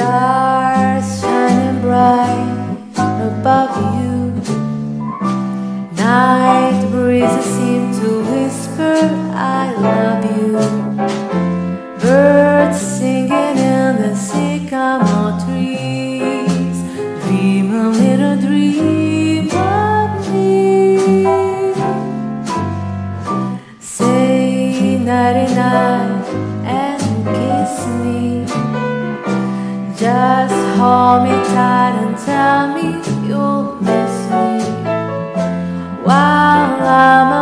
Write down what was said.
Stars shining bright above you. Night breezes seem to whisper, I love you. Birds singing in the sycamore trees. Dream a little dream of me. Say nighty-night and kiss me. Just hold me tight and tell me you'll miss me while I'm